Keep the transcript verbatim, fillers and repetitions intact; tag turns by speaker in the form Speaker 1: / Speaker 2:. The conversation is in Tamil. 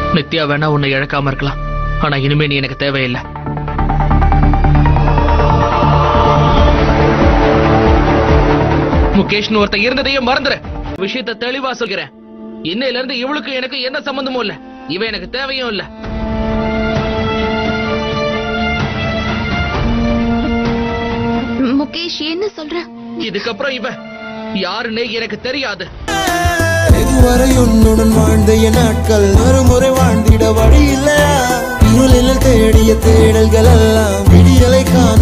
Speaker 1: நித்யா வேணா உன்னை இழக்காம இருக்கலாம், ஆனா இனிமே நீ எனக்கு தேவையில்லை. முகேஷ்னு ஒருத்தன் இருந்ததையே மறந்துற. விஷயத்தை தெளிவா சொல்கிறேன். இன்னையில இருந்து இவளுக்கு எனக்கு என்ன சம்பந்தமும் இல்ல. இவ எனக்கு தேவையும் இல்ல.
Speaker 2: முகேஷ் என்ன சொல்ற?
Speaker 1: இதுக்கப்புறம் இவ யாருன்னே எனக்கு தெரியாது.
Speaker 3: இதுவரை உன்னுடன் வாழ்ந்த என் நாட்கள் மறுமுறை வாழ்ந்திட வழி இல்லையா? இருளில் தேடிய தேடல்கள் எல்லாம் விடியலை காண